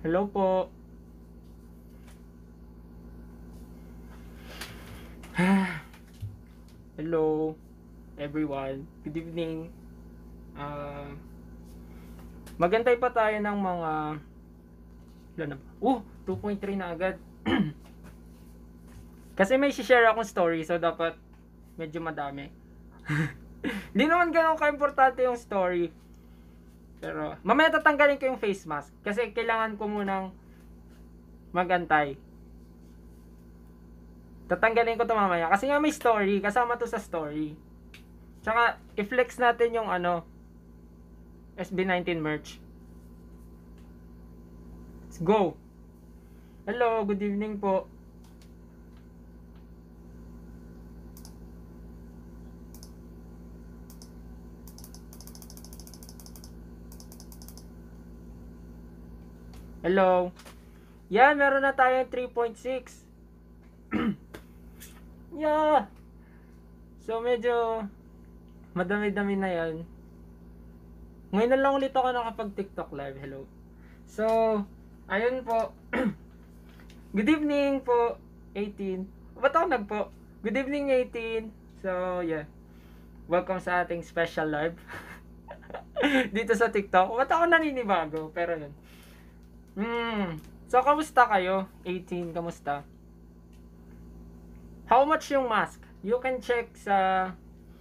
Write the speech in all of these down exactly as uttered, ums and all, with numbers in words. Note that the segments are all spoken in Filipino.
Hello po. Hello, everyone. Good evening. Uh, Magantay pa tayo ng mga... Ilan na ba? Uh, two point three na agad. Kasi may share akong story, so dapat medyo madami. Hindi naman ganun ka-importante yung story. Pero, mamaya tatanggalin ko yung face mask. Kasi kailangan ko munang magantay. Tatanggalin ko to mamaya. Kasi nga may story. Kasama to sa story. Tsaka, i-flex natin yung ano, S B nineteen merch. Let's go! Hello, good evening po. Hello. Yan, meron na tayong three point six. Yeah. So, medyo madami-dami na yan. Ngayon na lang ulit ako nakapag-TikTok live. Hello. So, ayun po. Good evening po, eighteen. Ba't ako nagpo? Good evening, eighteen. So, yeah. Welcome sa ating special live. Dito sa TikTok. Ba't ako naninibago? Pero yun. Hmm. So, kamusta kayo? eighteen, kamusta? How much yung mask? You can check sa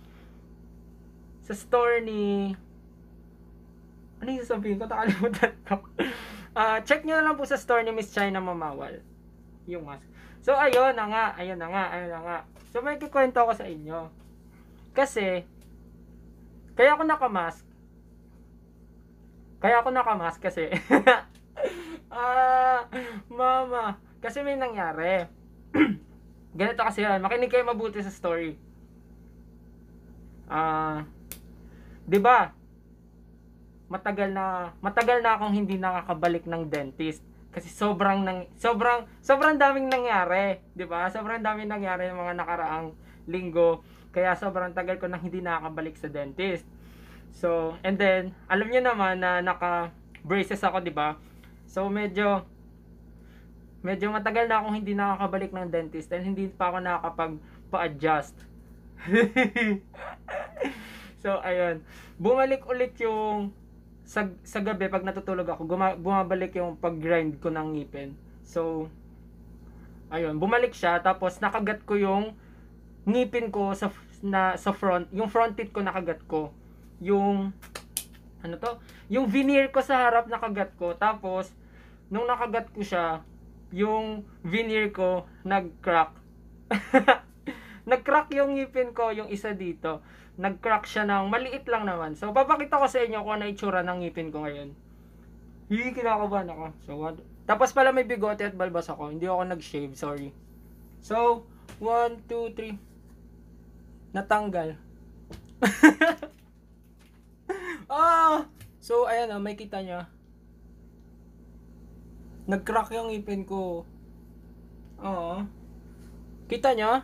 sa store ni... Ano yung sasabihin ko? Nakalimutan ko. uh, check nyo na lang po sa store ni Miss China Mamawal. Yung mask. So, ayun na nga. Ayun na nga. Ayun na nga. So, may kikwento ko sa inyo. Kasi, kaya ako nakamask. Kaya ako nakamask kasi... Ah, mama. Kasi may nangyari. Ganito kasi yan. Makinig kayo mabuti sa story. Ah, 'di ba? Matagal na matagal na akong hindi nakakabalik ng dentist kasi sobrang nang sobrang sobrang daming nangyari, 'di ba? Sobrang daming nangyari ng mga nakaraang linggo. Kaya sobrang tagal ko nang hindi nakakabalik sa dentist. So, and then alam niyo naman na naka braces ako, 'di ba? So, medyo medyo matagal na akong hindi nakakabalik ng dentist and hindi pa ako nakakapag-pa-adjust. So, ayun. Bumalik ulit yung sa, sa gabi pag natutulog ako, guma, bumabalik yung pag-grind ko ng ngipin. So, ayun. Bumalik siya tapos nakagat ko yung ngipin ko sa na sa front, yung front teeth ko nakagat ko. Yung ano to? Yung veneer ko sa harap nakagat ko. Tapos nung nakagat ko siya, yung veneer ko nag-crack. Nag-crack yung ngipin ko, yung isa dito. Nag-crack siya ng maliit lang naman. So, papakita ko sa inyo kung ano itsura ng ngipin ko ngayon. Hi, kinakabahan ako. So, what? Tapos pala may bigote at balbas ako. Hindi ako nag-shave, sorry. So, one, two, three. Natanggal. Ah! So, ayan o, may kita nyo. Nag-crack yung ngipin ko. Oo. Kita nyo?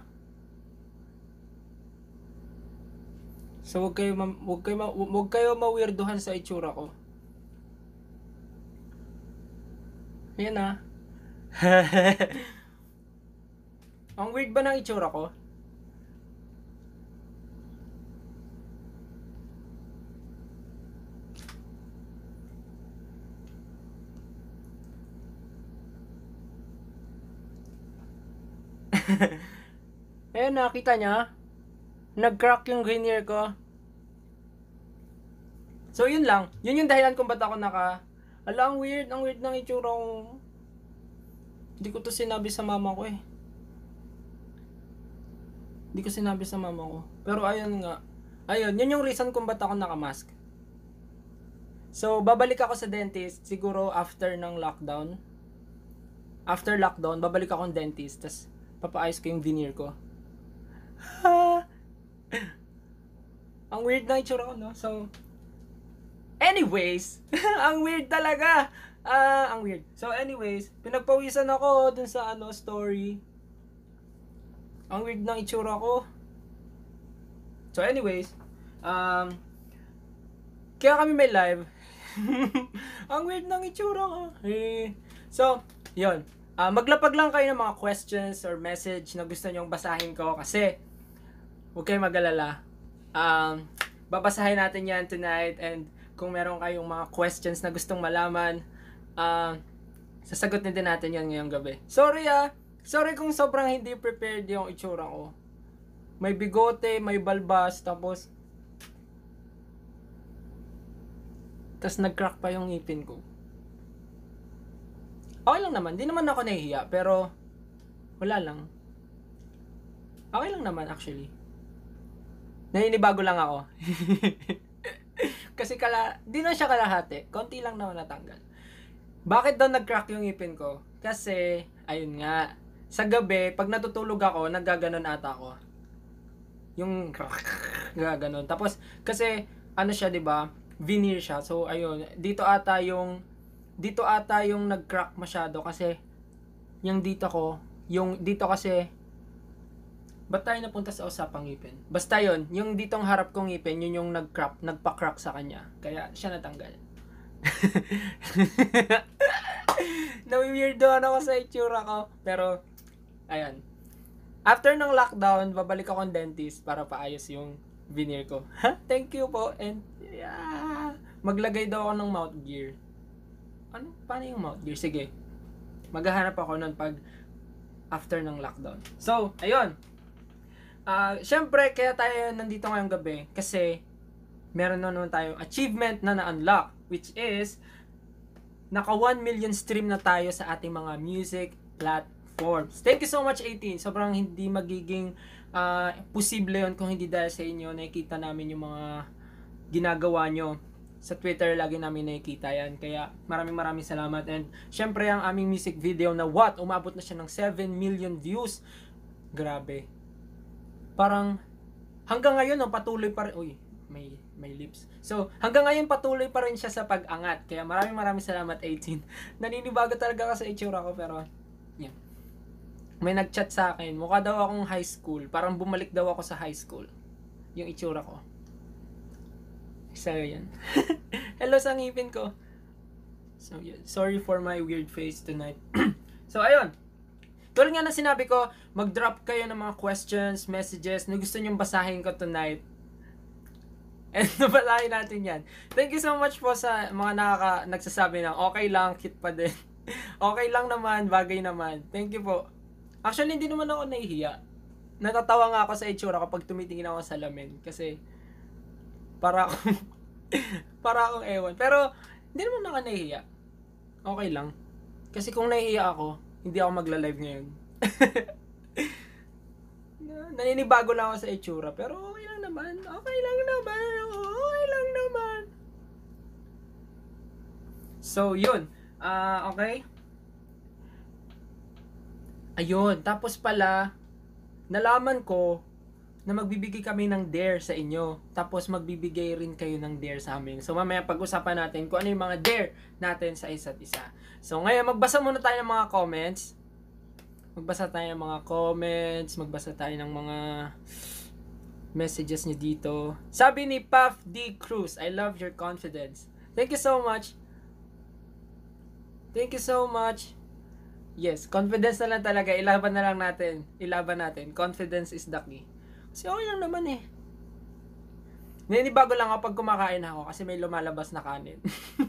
So, wag kayo, ma- wag kayo, ma- wag kayo ma-weirduhan sa itsura ko. Ayan ah. Ang weird ba ng itsura ko? Ayan, nakita niya. Nag-crack yung veneer ko. So, yun lang. Yun yung dahilan kung ba't ako naka... Ala, ang weird. Ang weird ng itsura ko. Hindi ko to sinabi sa mama ko eh. Hindi ko sinabi sa mama ko. Pero ayun nga. Ayun, yun yung reason kung ba't ako naka-mask. So, babalik ako sa dentist siguro after ng lockdown. After lockdown, babalik ako ng dentist. Tapos, papaayos ko yung veneer ko. Ang weird na itsura ko, no? So, anyways, ang weird talaga. Ah, uh, ang weird. So, anyways, pinagpawisan ako dun sa ano, story. Ang weird ng itsura ko. So, anyways, um, kaya kami may live. Ang weird ng itsura ko. Eh, So, yun. Uh, maglapag lang kayo ng mga questions or message na gusto nyong basahin ko kasi huwag kayong mag-alala. Um, babasahin natin yan tonight and kung meron kayong mga questions na gustong malaman, uh, sasagutin din natin yan ngayong gabi. Sorry ah, sorry kung sobrang hindi prepared yung itsura ko. May bigote, may balbas, tapos tapos nag-crack pa yung ngipin ko. Okay lang naman, di naman ako nahihiya, pero wala lang. Okay lang naman actually. Naninibago lang ako. Kasi kala, di na siya kalahati, konti lang naman natanggal. Bakit daw nag-crack yung ngipin ko? Kasi, ayun nga, sa gabi, pag natutulog ako, naggaganon ata ako. Yung gaganon. Tapos, kasi, ano siya, di ba? Veneer siya. So, ayun, dito ata yung dito ata yung nag-crack masyado kasi yung dito ko, yung dito kasi ba't tayo napunta sa usapang ngipin? Basta yun, yung ditong harap kong ngipin, yun yung nag-crack, nagpa-crack sa kanya. Kaya siya natanggal. Nawi-weirdo ako sa itsura ko. Pero, ayan. After ng lockdown, babalik ako ng dentist para paayos yung veneer ko. Thank you po. And, yeah, maglagay daw ako ng mouth gear. Ano? Paano yung mouth gear? Sige. Maghahanap ako nun pag after ng lockdown. So, ayun. Uh, Siyempre, kaya tayo nandito ngayong gabi kasi meron na naman tayong achievement na na-unlock, which is naka one million stream na tayo sa ating mga music platforms. Thank you so much, eighteen. Sobrang hindi magiging uh, posible yun kung hindi dahil sa inyo. Nakikita namin yung mga ginagawa nyo. Sa Twitter, lagi namin nakikita yan. Kaya maraming maraming salamat. And syempre, ang aming music video na what? Umabot na siya ng seven million views. Grabe. Parang hanggang ngayon, no, patuloy pa rin. Uy, may, may lips. So, hanggang ngayon, patuloy pa rin siya sa pag-angat. Kaya maraming maraming salamat, eighteen. Naninibago talaga ka sa itsura ko, pero yan. May nag-chat sa akin. Mukha daw akong high school. Parang bumalik daw ako sa high school. Yung itsura ko. So, yan. Hello sa ngipin ko. So, yan. Sorry for my weird face tonight. So, ayun. Tulad nga na sinabi ko, mag-drop kayo ng mga questions, messages na gusto nyong basahin ko tonight. And nabasahin natin yan. Thank you so much po sa mga nakaka nagsasabi na okay lang, cute pa din. Okay lang naman, bagay naman. Thank you po. Actually, hindi naman ako nahihiya. Natatawa nga ako sa itsura kapag tumitingin ako sa salamin. Kasi, para akong para akong ewan. Pero hindi naman ako nahihiya. Okay lang. Kasi kung nahihiya ako, hindi ako magla-live ngayon. Naninibago lang ako sa itsura, pero okay lang naman. Okay lang naman. Okay lang naman. So, yun. Uh, okay. Ayun. Tapos pala, nalaman ko na magbibigay kami ng dare sa inyo. Tapos magbibigay rin kayo ng dare sa amin. So mamaya pag-usapan natin kung ano yung mga dare natin sa isa't isa. So ngayon magbasa muna tayo ng mga comments. Magbasa tayo ng mga comments. Magbasa tayo ng mga messages niyo dito. Sabi ni Puff D. Cruz, I love your confidence. Thank you so much. Thank you so much. Yes, confidence na lang talaga. Ilaban na lang natin. Ilaban natin. Confidence is the key. Kasi okay lang naman eh. Naninibago lang ako pag kumakain ako kasi may lumalabas na kanin.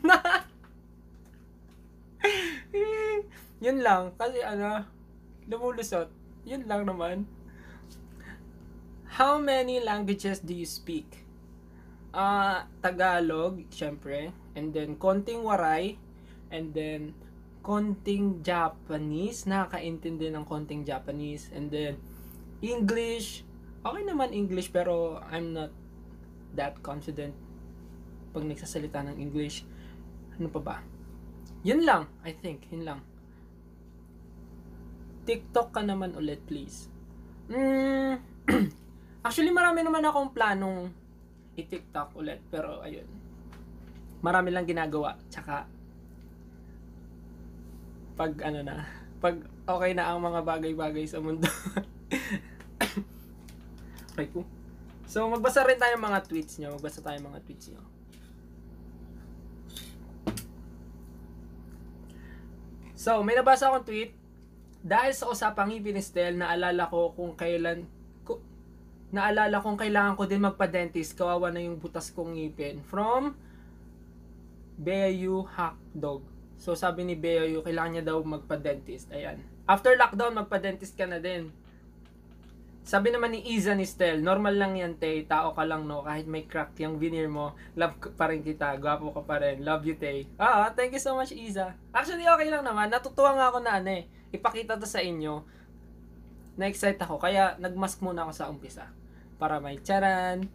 Yun lang. Kasi ano, lumulusot. Yun lang naman. How many languages do you speak? Uh, Tagalog, syempre. And then, konting Waray. And then, konting Japanese. Nakakaintindi ng konting Japanese. And then, English. Okay naman English pero I'm not that confident pag nagsasalita ng English. Ano pa ba? Yun lang, I think. Yun lang. TikTok ka naman ulit, please. Mm, actually, marami naman akong planong i-TikTok ulit. Pero, ayun. Marami lang ginagawa. Tsaka, pag ano na, pag okay na ang mga bagay-bagay sa mundo. Okay po. So, magbasa rin tayo ng mga tweets nyo. Magbasa tayo ng mga tweets nyo. So, may nabasa akong tweet. Dahil sa usapang ngipin ni Stel, naalala ko kung kailan ko, naalala kong kailangan ko din magpa-dentist. Kawawa na yung butas kong ngipin. From Bea Yu Hackdog. So, sabi ni Bea Yu, kailangan niya daw magpa-dentist. Ayan. After lockdown, magpa-dentist ka na din. Sabi naman ni Iza ni Stel, normal lang yan, te. Tao ka lang, no? Kahit may crack yung veneer mo, love pa rin kita. Gwapo ka pa rin. Love you, te. Ah, thank you so much, Iza. Actually, okay lang naman. Natutuwa nga ako na, ano eh. Ipakita to sa inyo. Na-excite ako. Kaya, nagmask muna ako sa umpisa. Para may charan.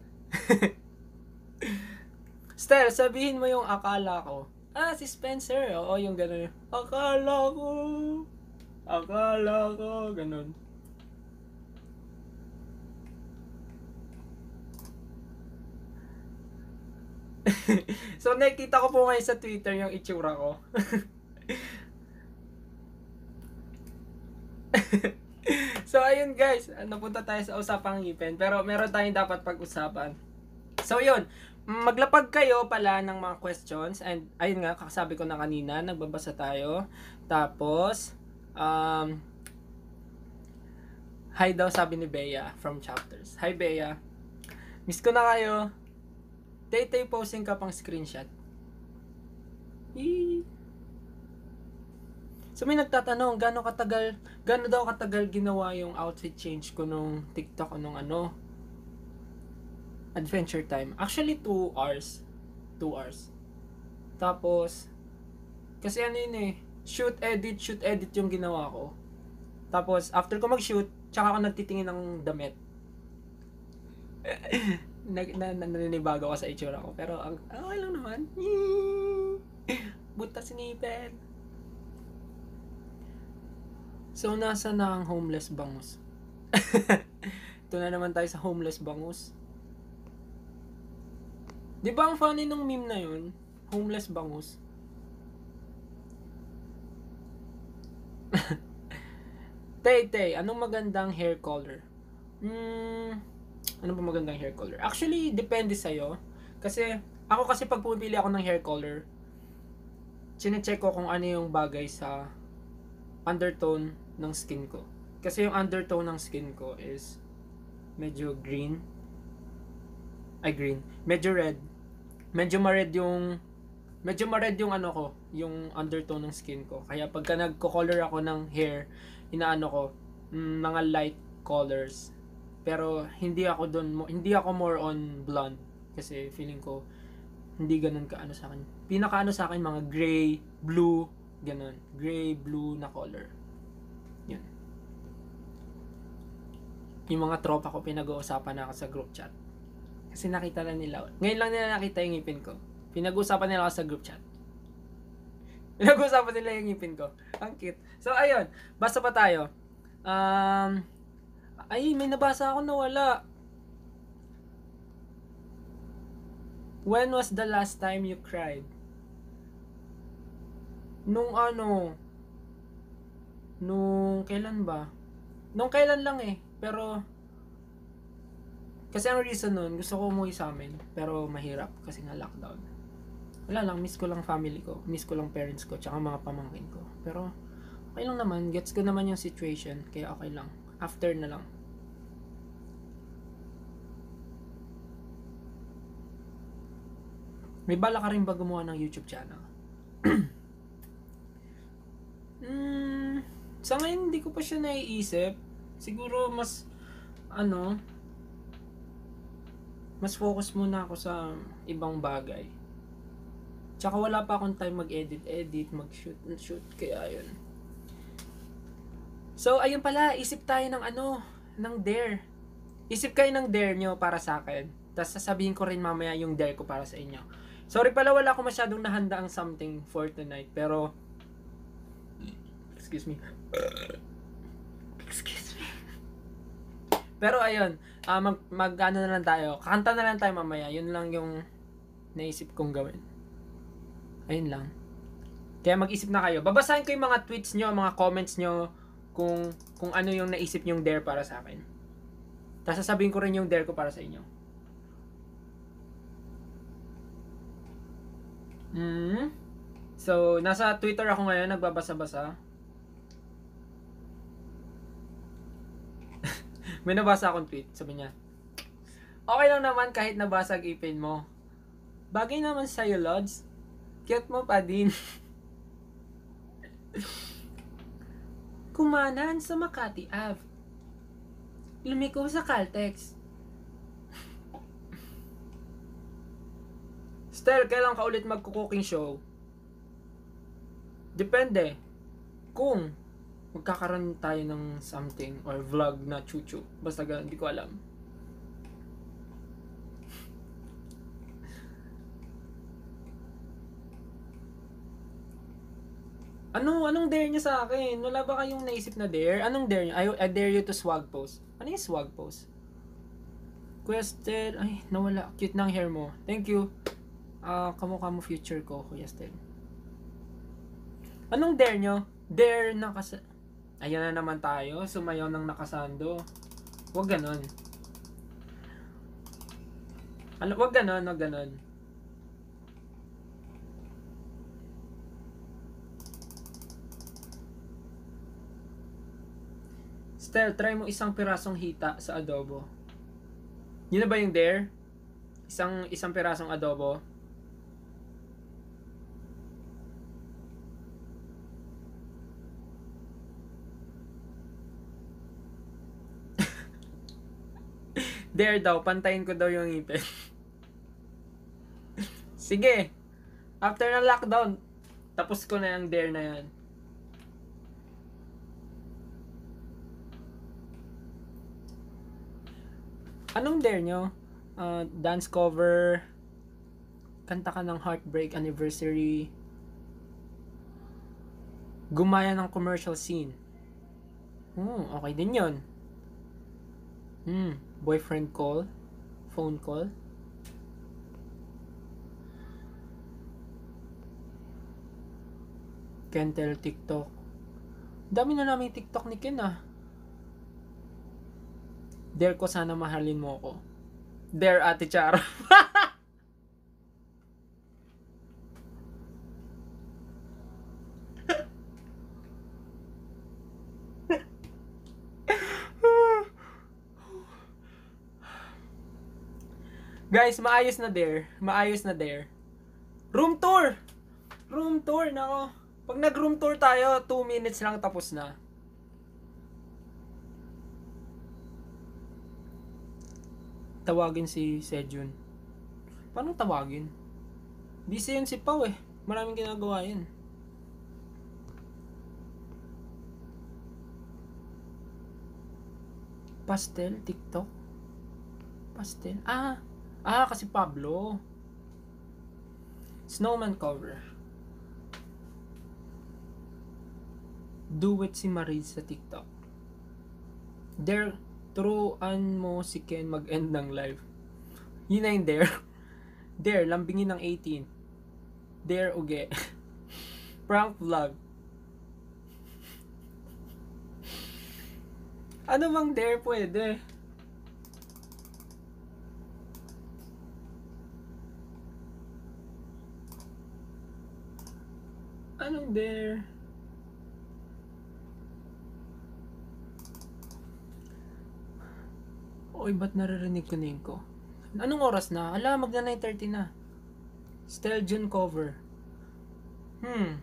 Stel, sabihin mo yung akala ko. Ah, si Spencer. Oo, yung gano'n. Akala ko. Akala ko. Ganun. So, nakikita ko po ngayon sa Twitter yung itsura ko. So, ayun guys. Napunta tayo sa usapang ngipin. Pero meron tayong dapat pag-usapan. So, yun. Maglapag kayo pala ng mga questions. And, ayun nga, kasabi ko na kanina, nagbabasa tayo. Tapos, um, hi daw sabi ni Bea from Chapters. Hi Bea. Miss ko na kayo. Tay-tay posting ka pang screenshot. Eee. So may nagtatanong, gaano katagal, gaano daw katagal ginawa yung outfit change ko nung TikTok o nung ano, Adventure Time. Actually, two hours. two hours. Tapos, kasi ano yun eh, shoot, edit, shoot, edit yung ginawa ko. Tapos, after ko mag-shoot, tsaka ako nagtitingin ng damit. Nag, na, na, naninibago ko sa itsura ko. Pero, ang, okay lang naman. Butas ngipin. So, nasa na ang homeless bangus? Ito na naman tayo sa homeless bangus. Di ba ang funny nung meme na yun? Homeless bangus. Tay, tay, anong magandang hair color? Hmm, ano ba magandang hair color? Actually, depende sa'yo. Kasi, ako kasi pag pumipili ako ng hair color, chine-check ko kung ano yung bagay sa undertone ng skin ko. Kasi yung undertone ng skin ko is medyo green. Ay, green. Medyo red. Medyo ma-red yung medyo ma-red yung ano ko, yung undertone ng skin ko. Kaya pagka nagko-color ako ng hair, inaano ko, mm, mga light colors. Pero hindi ako doon, hindi ako more on blonde kasi feeling ko hindi ganoon ka ano sa akin. Pinaka ano sa akin mga gray, blue, ganun. Gray, blue na color. Yun. Yung mga tropa ko pinag-uusapan na ako sa group chat. Kasi nakita na nila. Ngayon lang nila nakita yung ngipin ko. Pinag-uusapan nila ako sa group chat. Pinag-uusapan nila yung ngipin ko. Ang cute. So, ayun. Basta pa tayo. Um, ay, may nabasa ako na wala. When was the last time you cried? Nung ano, nung kailan ba? Nung kailan lang eh. Pero, kasi ang reason nun, gusto ko umuwi sa amin. Pero mahirap kasi nga lockdown. Wala lang, miss ko lang family ko. Miss ko lang parents ko, tsaka mga pamangkin ko. Pero, okay lang naman. Gets ko naman yung situation. Kaya okay lang. After na lang. May bala ka rin ba gumawa ng YouTube channel? hmm, sa ngayon, hindi ko pa siya naiisip. Siguro, mas, ano, mas focus muna ako sa ibang bagay. Tsaka wala pa akong time mag-edit, edit, mag-shoot, shoot, kaya yun. So, ayun pala, isip tayo ng ano, ng dare. Isip kayo ng dare nyo para sa akin. Tapos sasabihin ko rin mamaya yung dare ko para sa inyo. Sorry pala, wala ako masyadong nahanda ang something for tonight, pero, excuse me. Excuse me. Pero ayun, uh, mag, mag ano na lang tayo. Kakanta na lang tayo mamaya. Yun lang yung naisip kong gawin. Ayun lang. Kaya mag-isip na kayo. Babasahin ko yung mga tweets nyo, mga comments nyo, kung, kung ano yung naisip nyong dare para sa akin. Tapos sasabihin ko rin yung dare ko para sa inyo. Hmm? So, nasa Twitter ako ngayon, nagbabasa-basa. May nabasa akong tweet, sabi niya, okay lang naman kahit nabasag ipin mo. Bagay naman sa'yo, Lods. Cute mo pa din. Kumanan sa Makati Ave. Lumiko sa Caltex. Stel, kailan ka ulit magko-cooking show? Depende. Kung magkakaroon tayo ng something or vlog na chuchu. Basta ganun, hindi ko alam. Ano, anong dare niya sa akin? Wala ba kayong naisip na dare? Anong dare niya? I, I dare you to swag pose. Ano yung swag pose? Quested, ay, nawala. Cute ng hair mo. Thank you. Ah, uh, kamukha mo future ko, Kuya Stel. Anong dare nyo? Dare na kasi... Ayan na naman tayo. Sumayaw ng nakasando. Huwag ganon. Ano, huwag ganon, huwag ganon. Stel, try mo isang pirasong hita sa adobo. Yun na ba yung dare? Isang, isang pirasong adobo? Dare daw, pantayin ko daw yung ngipin. Sige. After ng lockdown, tapos ko na yung dare na yan. Anong dare nyo? Uh, dance cover, kanta ka ng Heartbreak Anniversary, gumaya ng commercial scene. Hmm, okay din yun. Hmm, boyfriend call, phone call. Kentel TikTok. Dami na namin TikTok ni Ken ah. Dare ko sana mahalin mo ko. Dare Ate Charo. Guys, maayos na dare. Maayos na dare. Room tour! Room tour, nako. Pag nag-room tour tayo, two minutes lang tapos na. Tawagin si Sejun. Paano tawagin? Busy yun si Pau eh. Maraming ginagawa yun. Pastel, TikTok. Pastel. Ah, ah kasi Pablo. Snowman cover. Do it si Maris sa TikTok. Dare, turuan mo si Ken mag-end ng live. Yun na yung dare. Dare, lambingin ng eighteen. Dare, uge. Prank vlog. Ano bang dare pwede? Anong dare? Oy, ba't naririnig ko na yun ko? Anong oras na? Ala, magna nine thirty na. Stel June cover. Hmm.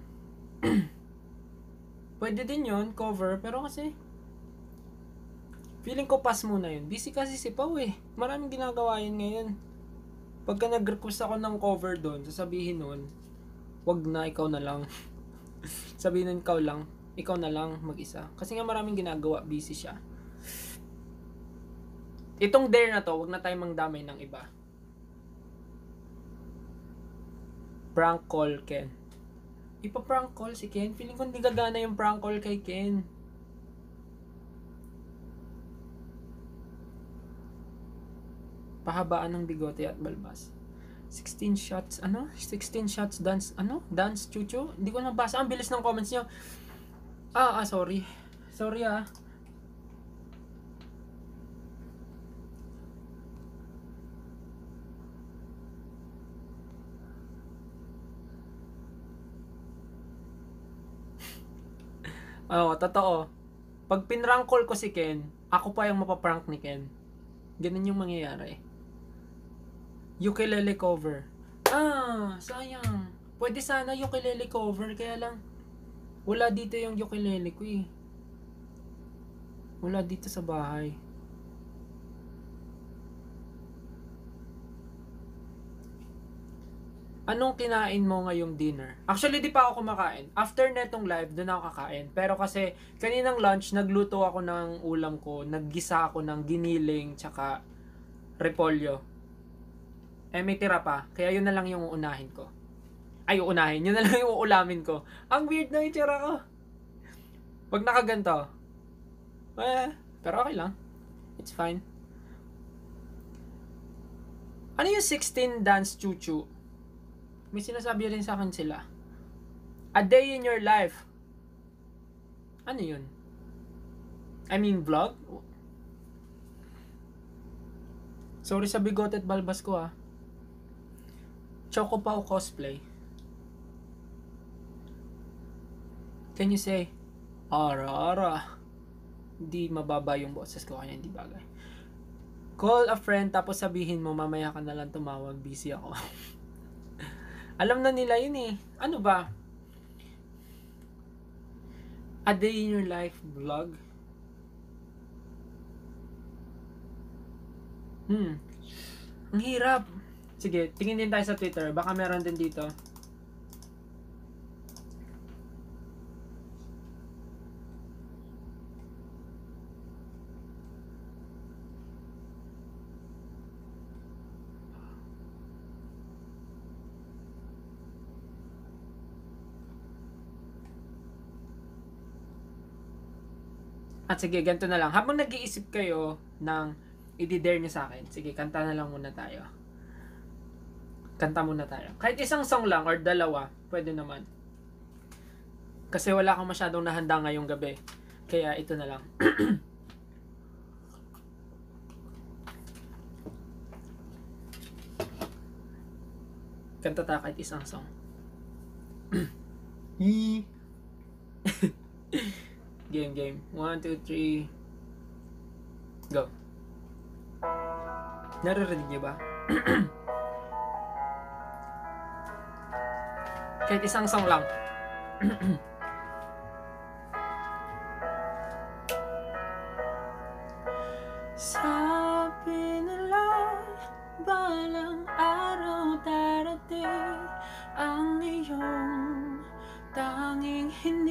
Pwede din yun, cover. Pero kasi, feeling ko pass muna yun. Busy kasi si Pau eh. Maraming ginagawa yun ngayon. Pagka nag-request ako ng cover doon, sasabihin nun, wag na, ikaw na lang. Sabihin nun, ikaw lang. Ikaw na lang mag-isa. Kasi nga maraming ginagawa, busy siya. Itong dare na to, wag na tayong mangdamay ng iba. Prank call Ken. Ipa-prank call si Ken? Feeling ko hindi gagana yung prank call kay Ken. Pahabaan ng bigote at balbas. sixteen shots, ano? sixteen shots dance, ano? Dance, chuchu? Hindi ko nabasa. Ang bilis ng comments nyo. Ah, ah, sorry. Sorry ah. Oo, totoo. Pag pinrank call ko si Ken, ako pa yung mapaprank ni Ken. Ganun yung mangyayari. Ukulele cover. Ah, sayang. Pwede sana ukulele cover, kaya lang wala dito yung ukulele ko eh. Wala dito sa bahay. Anong kinain mo ngayong dinner? Actually, di pa ako kumakain. After netong live, doon ako kakain. Pero kasi, kaninang lunch, nagluto ako ng ulam ko. Naggisa ako ng giniling, tsaka repolyo. Eh, may tira pa. Kaya yun na lang yung uunahin ko. Ay, uunahin. Yun na lang yung uulamin ko. Ang weird na itsura ko. Pag nakaganto. Eh, pero okay lang. It's fine. Ano yung sixteen dance chuchu? May sinasabi rin sa akin sila. A day in your life. Ano yun? I mean, vlog? Sorry sa bigot at balbas ko ah. Choco Pao cosplay. Can you say, ara ara? Hindi mababa yung boses ko kaya hindi bagay. Call a friend tapos sabihin mo mamaya ka na lang tumawag, busy ako. Alam na nila yun eh. Ano ba? A day in your life vlog? Hmm. Ang hirap. Sige, tingin din tayo sa Twitter. Baka meron din dito. At sige, ganito na lang. Habang nag-iisip kayo ng i-dare nyo sa akin, sige, kanta na lang muna tayo. Kanta muna tayo. Kahit isang song lang or dalawa, pwede naman. Kasi wala akong masyadong nahanda ngayong gabi. Kaya ito na lang. Kanta tayo kahit isang song. Game, game. One, two, three. Go. Naririnig niyo ba? Kahit isang song lang. Sabi nila, balang araw darating ang iyong tanging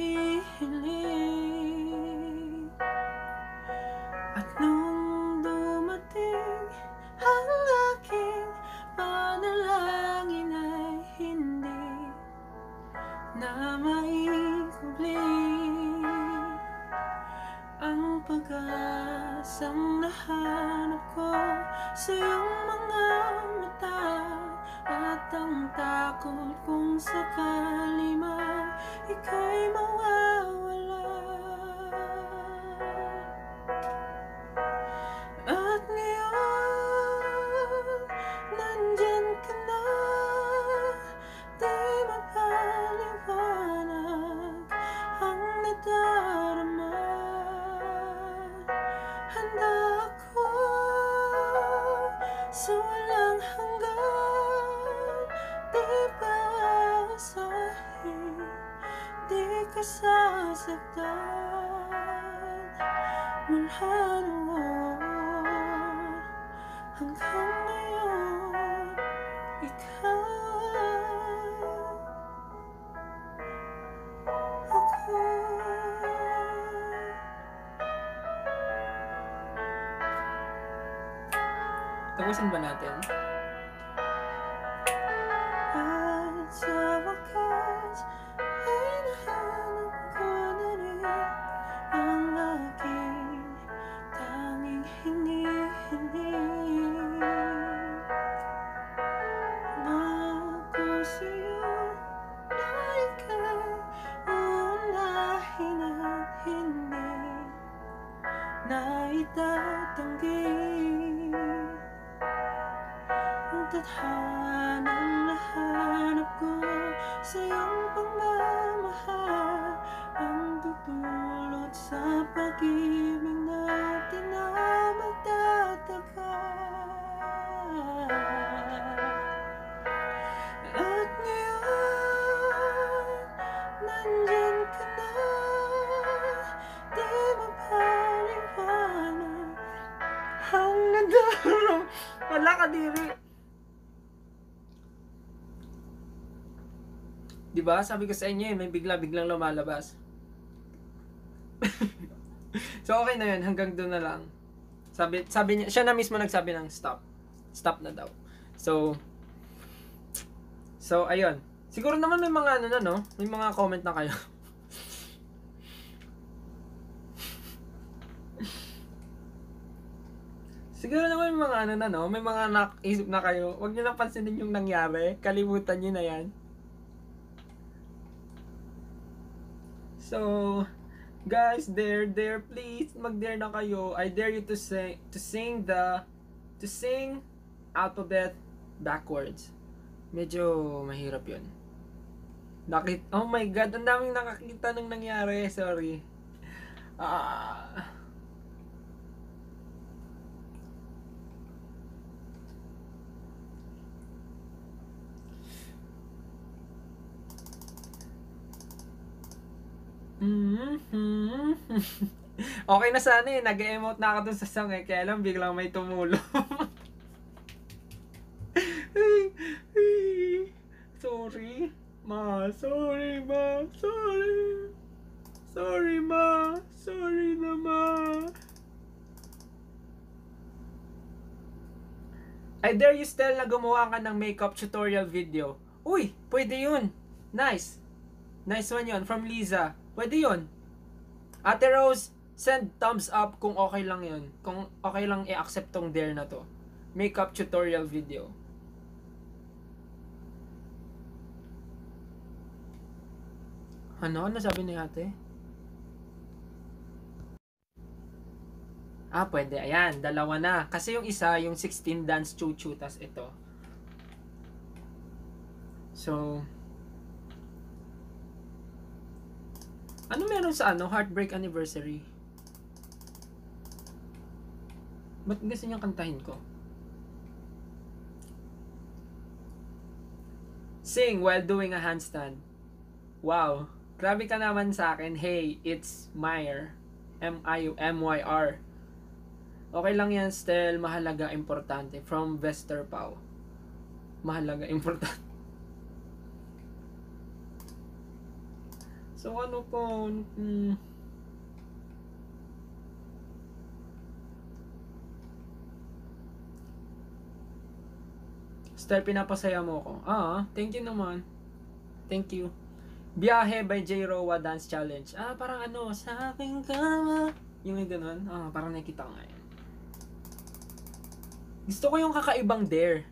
hinihiling. At nung dumating ang aking panalangin ay hindi na maikubli. Ang pag-asang nahanap ko sa iyong mga mata, at ang takot kung sakali man ika'y mawawala. At ngayon, nandyan ka na, di mapaliwanag ang nadarama. Handa ako sa walang hanggan, di ba asahin, di ka sasaktan. Mula noon hanggang ngayon, ikaw ako. Tapusin ba natin? At sa wakas ay nahanap ko na rin ang aking tanging hinihiling. Ako sa'yo na ika'y uunahin at hindi na itatanggi. 'Di ba? Sabi ko sa inyo, eh, may bigla-biglang lumalabas. So okay na 'yun, hanggang doon na lang. Sabi sabi niya, siya na mismo nagsabi ng stop. Stop na daw. So So ayun. Siguro naman may mga ano na, no? May mga comment na kayo. Siguro naman may mga ano na, no? May mga naisip na kayo. Huwag niyo na pansinin yung nangyari. Kalimutan niyo na yan. So, guys, dare, dare, please, mag-dare na kayo. I dare you to sing, to sing the, to sing alphabet backwards. Medyo mahirap yun. Nakit, oh my god, ang daming nakakita nung nangyari. Sorry. Ah... Mm-hmm. Okay na sana eh, nag-emote na ako dun sa song eh, kaya lang biglang may tumulo. Sorry, ma, sorry ma, sorry. Sorry ma, sorry na ma. I dare you still na gumawa ka ng makeup tutorial video. Uy, pwede yun. Nice. Nice one yun, from Liza. Pwede yun. Ate Rose, send thumbs up kung okay lang yun. Kung okay lang i-accept tong dare na to. Makeup tutorial video. Ano? Ano sabi ni ate? Ah, pwede. Ayan, dalawa na. Kasi yung isa, yung sixteen dance chuchu, tas ito. So, ano meron sa ano? Heartbreak Anniversary? Ba't gusto niyang kantahin ko? Sing while doing a handstand. Wow. Grabe ka naman sa akin. Hey, it's Myr. M I U M Y R. Okay lang yan, Stel. Mahalaga, importante. From Vester Pau. Mahalaga, importante. So ano po, hmm. Stel, pinapasaya mo ko. Ah, thank you naman. Thank you. Biyahe by J. Rowa Dance Challenge. Ah, parang ano, sa aking kama. Yung may ganun. Ah, parang nakikita ko ngayon. Gusto ko yung kakaibang dare.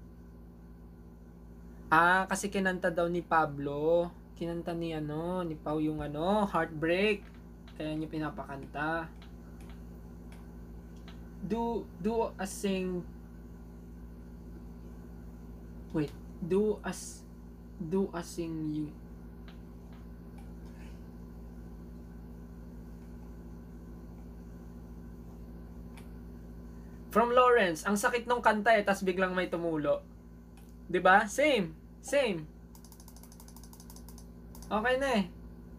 Ah, kasi kinanta daw ni Pablo. Kinanta ni ano, ni Pau yung ano, Heartbreak. Kaya niya pinapakanta. Do, do a sing. Wait, do as, do a sing you. From Lawrence, ang sakit nung kanta eh, tas biglang may tumulo. 'Di ba? Same, same. Okay na eh.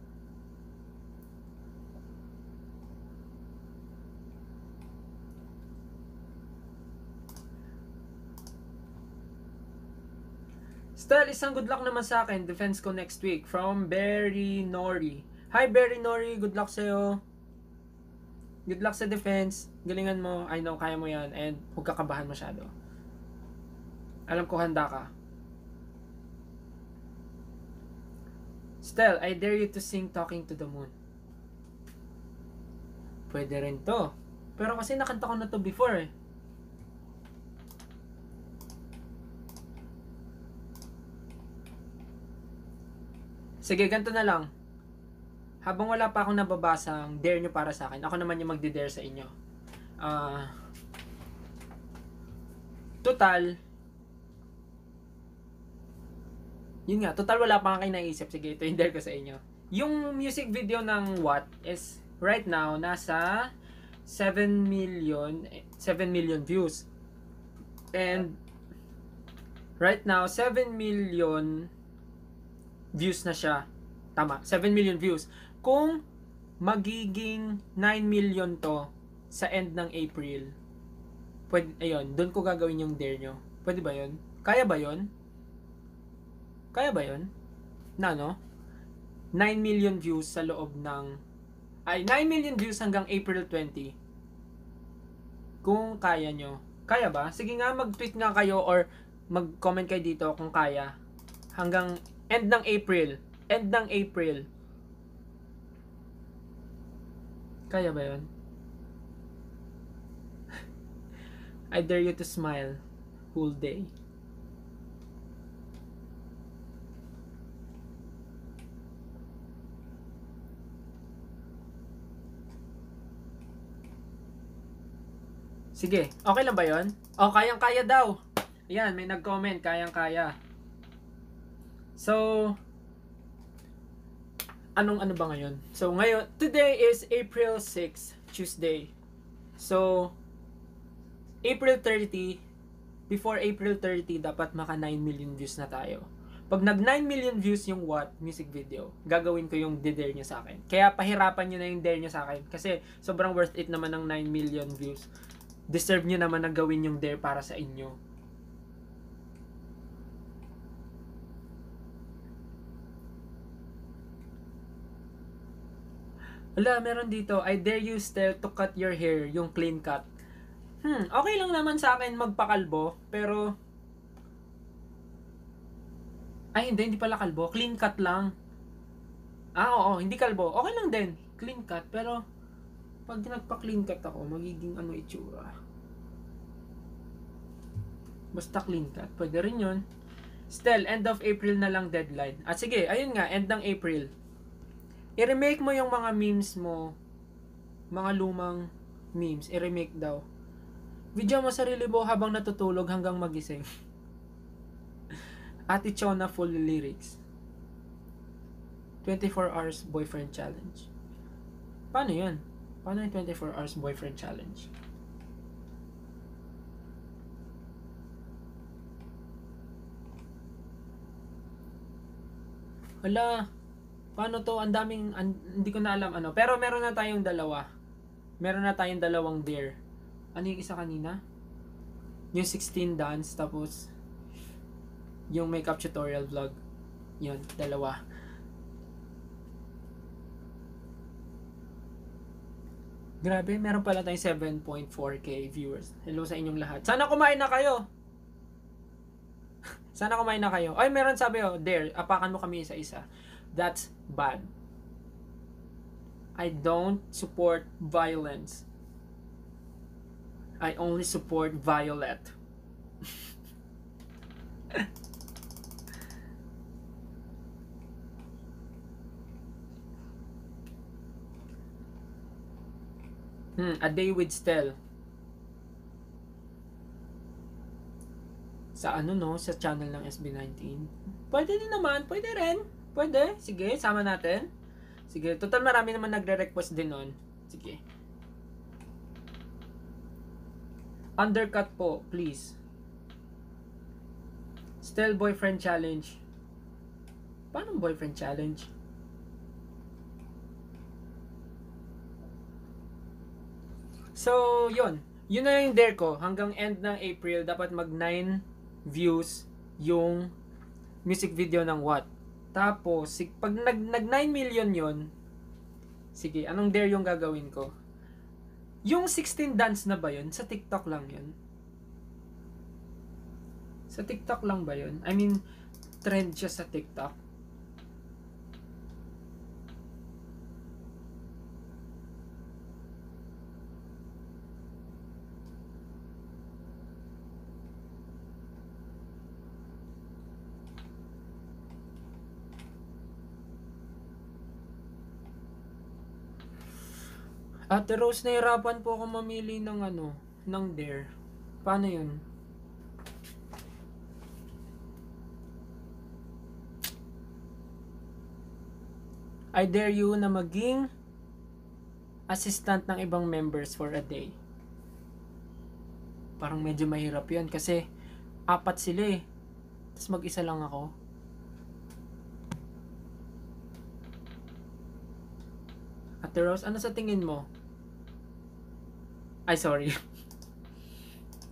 Still, isang good luck naman sa akin. Defense ko next week. From Berry Nori. Hi Berry Nori, good luck sa'yo. Good luck sa defense. Galingan mo. I know, kaya mo yan. And huwag kakabahan masyado. Alam ko handa ka. Stel, I dare you to sing Talking to the Moon. Pwede rin to. Pero kasi nakanta ko na to before eh. Sige, ganito na lang. Habang wala pa akong nababasang dare nyo para sa akin, ako naman yung magdi-dare sa inyo. Uh, total, yun nga, total wala pa kayo naisip. Sige, ito yung dare ko sa inyo. Yung music video ng What is right now nasa seven million views. And right now, seven million views na siya. Tama, seven million views. Kung magiging nine million to sa end ng April, pwede, ayun, doon ko gagawin yung dare nyo. Pwede ba yun? Kaya ba yun? Kaya ba yun? na no, nine million views sa loob ng, ay nine million views hanggang April twenty. Kung kaya nyo. Kaya ba? Sige nga, mag-tweet nga kayo or mag-comment kayo dito kung kaya. Hanggang end ng April. End ng April. Kaya ba yun? I dare you to smile whole day. Sige, okay lang ba yun? O, kayang-kaya daw. Ayan, may nag-comment, kayang-kaya. So, anong ano ba ngayon? So, ngayon, today is April sixth, Tuesday. So, April thirty, before April thirty, dapat maka nine million views na tayo. Pag nag nine million views yung what music video, gagawin ko yung dare nyo sa akin. Kaya pahirapan nyo na yung dare nyo sa akin. Kasi sobrang worth it naman ng nine million views. Deserve nyo naman na gawin yung dare para sa inyo. Wala, meron dito. I dare you still to cut your hair, yung clean cut. Hmm, okay lang naman sa akin magpakalbo, pero ay hindi, hindi pala kalbo, clean cut lang. Ah, oo, hindi kalbo. Okay lang din, clean cut, pero pag nagpa-clean cut ako, magiging ano itsura. Basta clean cut, pwede rin yun. Still, end of April na lang deadline. At sige, ayun nga, end ng April. I-remake mo yung mga memes mo, mga lumang memes, i-remake daw. Video mo sarili mo habang natutulog hanggang magising. Ate Chona full lyrics. twenty-four hours boyfriend challenge. Paano yun? Paano yung twenty-four hours boyfriend challenge? Hala, paano to? Ang daming, an, hindi ko na alam ano. Pero meron na tayong dalawa. Meron na tayong dalawang dare. Ano yung isa kanina? Yung sixteen dance, tapos yung makeup tutorial vlog. Yun, dalawa. Grabe, meron pala tayong seven point four K viewers. Hello sa inyong lahat. Sana kumain na kayo! Sana kumain na kayo. Ay, meron sabi oh, dare, apakan mo kami isa-isa. That's bad. I don't support violence. I only support Violet. hmm, A Day with Stel. Sa ano no? Sa channel ng S B nineteen. Pwede din naman. Pwede rin. Pwede. Sige, sama natin. Sige, total marami naman nagre-request din nun. Sige. Undercut po, please. Still boyfriend challenge. Paano boyfriend challenge? So, yun. Yun na yung dare ko. Hanggang end ng April, dapat mag nine views yung music video ng what. Tapos, pag nag, nag nine million yun, sige, anong dare yung gagawin ko? Yung sixteen dance na ba yun? Sa TikTok lang yun? Sa TikTok lang ba yun? I mean, trend siya sa TikTok. Ate Rose, nahirapan po ako mamili ng ano, ng dare. Paano yun? I dare you na maging assistant ng ibang members for a day. Parang medyo mahirap yun kasi apat sila eh. Tapos mag-isa lang ako. Ate Rose, ano sa tingin mo? Ay, sorry.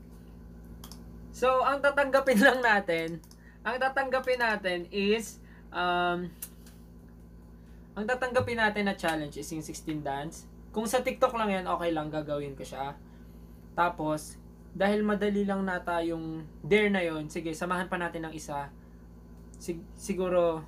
So, ang tatanggapin lang natin, ang tatanggapin natin is Um, ang tatanggapin natin na challenge is yung sixteen dance. Kung sa TikTok lang yan, okay lang, gagawin ko siya. Tapos, dahil madali lang nata yung dare na yon, sige, samahan pa natin ng isa. Sig- siguro,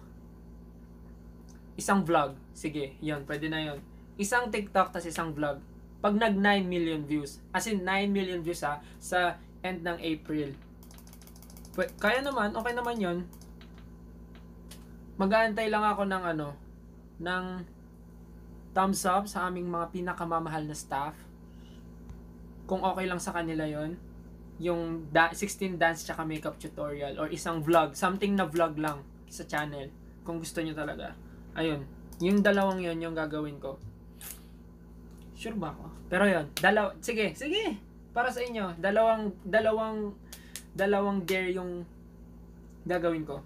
isang vlog. Sige, yon, pwede na yon. Isang TikTok, tas isang vlog. Pag nag nine million views, as in nine million views ha, sa end ng April. Pw- kaya naman, okay naman yon. Mag-aantay lang ako ng ano, ng thumbs up sa aming mga pinakamamahal na staff. Kung okay lang sa kanila yon, yung da- sixteen dance tsaka makeup tutorial or isang vlog, something na vlog lang sa channel. Kung gusto nyo talaga. Ayun, yung dalawang yon yung gagawin ko. Sure ba ako? Pero yon, dalaw, sige, sige. Para sa inyo, dalawang, dalawang, dalawang dare yung gagawin ko.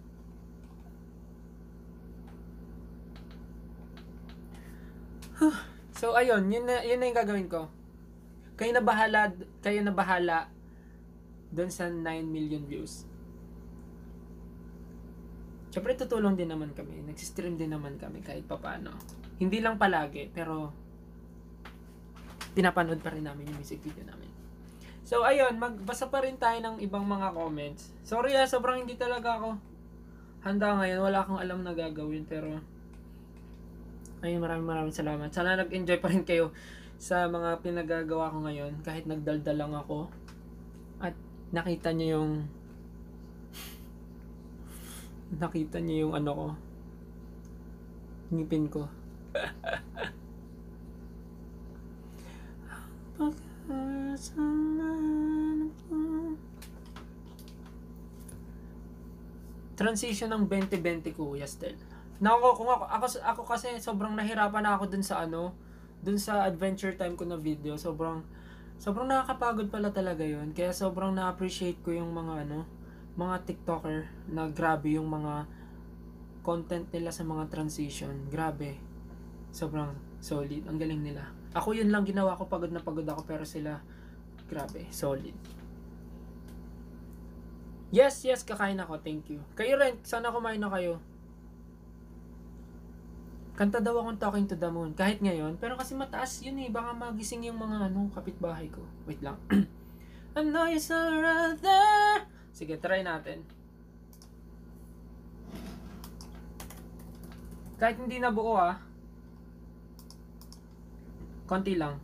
So ayun, yun na, yun na yung gagawin ko. Kayo na bahala, kayo na bahala doon sa nine million views. Siyempre tutulong din naman kami, nagsistream din naman kami kahit papaano. Hindi lang palagi, pero pinapanood pa rin namin yung music video namin. So ayun, magbasa pa rin tayo ng ibang mga comments. Sorry ah, sobrang hindi talaga ako handa ngayon, wala akong alam na gagawin, pero ayun, maraming maraming salamat. Sana nag-enjoy pa rin kayo sa mga pinagagawa ko ngayon. Kahit nagdaldal lang ako. At nakita niyo yung... nakita niyo yung ano ko. Ngipin ko. Transition ng twenty twenty ko, Yastel. Nako, kung ako, ako, ako kasi sobrang nahirapan na ako dun sa ano, dun sa adventure time ko na video. Sobrang, sobrang nakakapagod pala talaga yun. Kaya sobrang na-appreciate ko yung mga ano, mga TikToker na grabe yung mga content nila sa mga transition. Grabe. Sobrang solid. Ang galing nila. Ako yun lang ginawa ko, pagod na pagod ako, pero sila, grabe, solid. Yes, yes, kakain ako. Thank you. Kayo rin, sana kumain na kayo. Kanta daw akong Talking to the Moon. Kahit ngayon. Pero kasi mataas yun eh. Baka magising yung mga ano, kapitbahay ko. Wait lang. I know you're so right there. Sige, try natin. Kahit hindi na buo ah. Konti lang.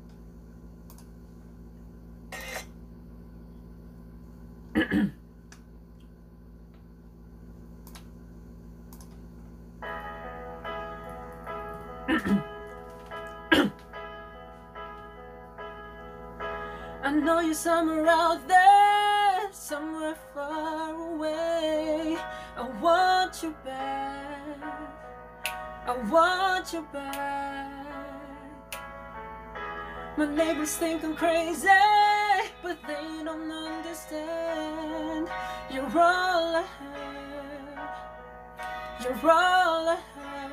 I know you're somewhere out there, somewhere far away. I want you back, I want you back. My neighbors think I'm crazy, but they don't understand. You're all I have, you're all I have.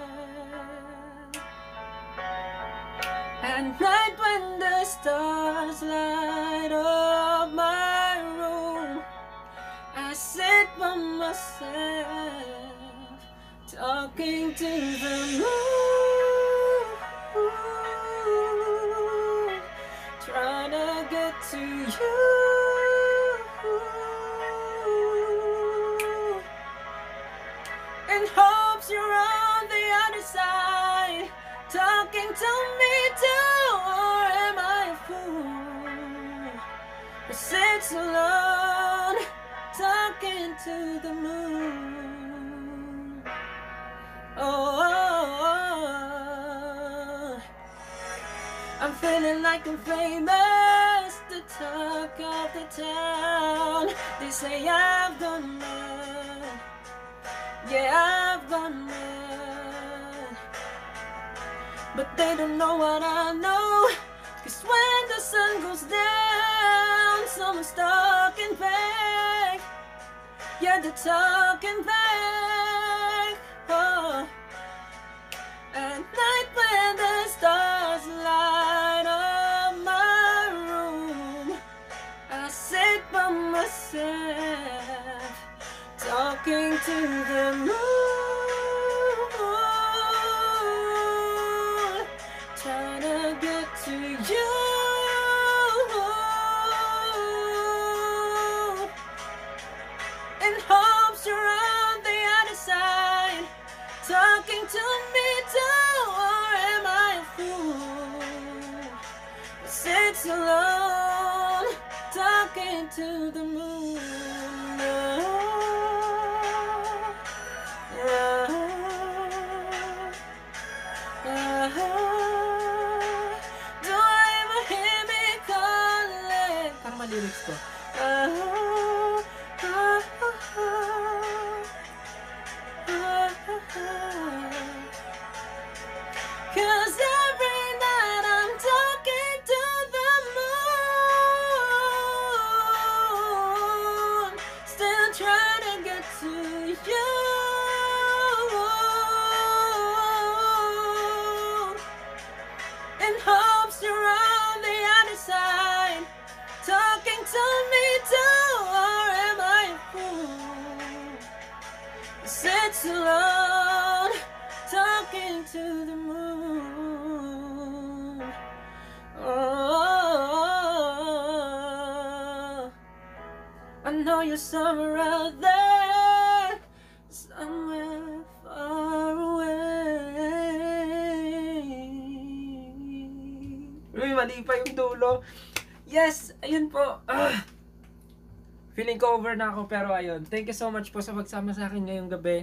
At night when the stars light up my room, I sit by myself, talking to the moon, trying to get to you. In hopes you're on the other side, talking to me too, or am I a fool who sits alone, talking to the moon? Oh, oh, oh, I'm feeling like I'm famous, the talk of the town. They say I've gone mad, yeah, I've gone mad. But they don't know what I know, 'cause when the sun goes down, someone's talking back. Yeah, they're talking back. Oh. At night when the stars light up my room, I sit by myself, talking to the moon. talking to me too, or am I a fool? Sit alone, talking to the moon. Oh, oh, oh. Do I ever hear me calling? Parang malilis ko. Oh, oh, oh, oh. Cause every night I'm talking to the moon, still trying to get to you, in hopes you're on the other side, talking to me too, or am I a fool? Sit alone, talking to the moon. Oh, I know you're somewhere out there, somewhere far away. Uy, mali pa yung dulo. Yes, ayun po. Ah. Feeling ko over na ako, pero ayun. Thank you so much po sa pagsama sa akin ngayong gabi.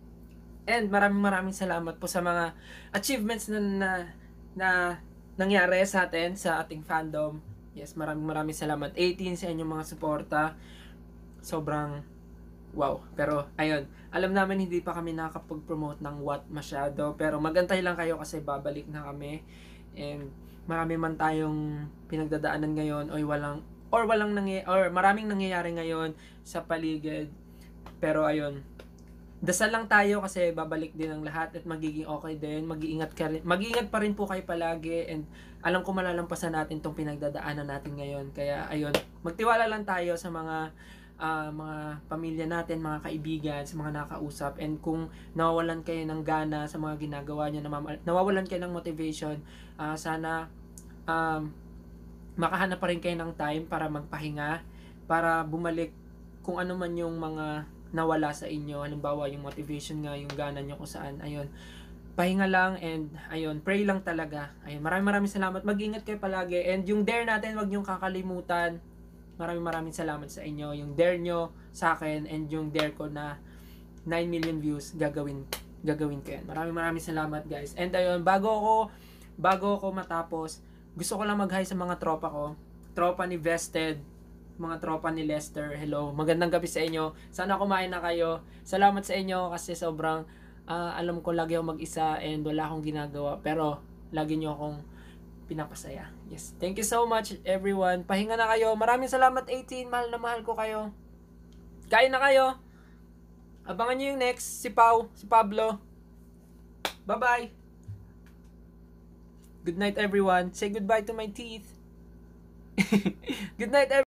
And maraming maraming salamat po sa mga achievements na, na, na nangyari sa atin, sa ating fandom. Yes, maraming maraming salamat. eighteen sa inyong mga suporta. Sobrang wow. Pero ayun, alam namin hindi pa kami nakakapag-promote ng what masyado. Pero magantay lang kayo kasi babalik na kami. And marami man tayong pinagdadaanan ngayon o walang or walang nangy or maraming nangyayari ngayon sa paligid. Pero ayun, dasal lang tayo kasi babalik din ang lahat at magiging okay din. Mag-iingat ka rin, mag-iingat pa rin po kayo palagi, and alam ko malalampasan natin tong pinagdadaanan natin ngayon. Kaya ayun, magtiwala lang tayo sa mga uh, mga pamilya natin, mga kaibigan, sa mga nakausap. And kung nawawalan kayo ng gana sa mga ginagawa niyo, nawawalan kayo ng motivation, uh, sana um makahanap pa rin kayo ng time para magpahinga, para bumalik kung ano man yung mga nawala sa inyo. Halimbawa, yung motivation nga, yung gana nyo kung saan. Ayun, pahinga lang, and ayun, pray lang talaga. Ayun, maraming maraming salamat. Mag-ingat kayo palagi. And yung dare natin, wag nyong kakalimutan. Maraming maraming salamat sa inyo. Yung dare nyo sa akin, and yung dare ko na nine million views, gagawin gagawin ko yan. Maraming maraming salamat, guys. And ayun, bago ako bago ako matapos, gusto ko lang mag-hi sa mga tropa ko. Tropa ni Vested, mga tropa ni Lester. Hello, magandang gabi sa inyo. Sana kumain na kayo. Salamat sa inyo kasi sobrang uh, alam ko lagi ako mag-isa and wala akong ginagawa. Pero lagi nyo akong pinapasaya. Yes, thank you so much everyone. Pahinga na kayo. Maraming salamat eighteen. Mahal na mahal ko kayo. Kain na kayo. Abangan nyo yung next. Si Pau, si Pablo. Bye-bye. Good night everyone. Say goodbye to my teeth. Good night everyone.